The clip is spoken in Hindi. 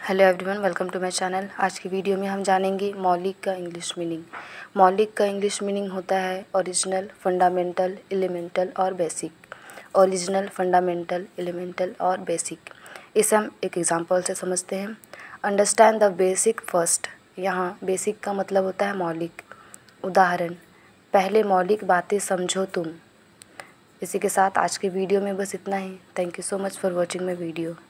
Hello everyone, welcome to my channel. आज की वीडियो में हम जानेंगे मौलिक का इंग्लिश मीनिंग। मौलिक का इंग्लिश मीनिंग होता है ओरिजिनल, फंडामेंटल, एलिमेंटल और बेसिक। ओरिजिनल, फंडामेंटल, एलिमेंटल और बेसिक। इसे हम एक एग्जांपल से समझते हैं। Understand the basic first. यहाँ बेसिक का मतलब होता है मौलिक। उदाहरण, पहले मौलिक बातें समझो तुम। इसी के साथ आज के वीडियो में बस इतना ही। Thank you so much for watching my video.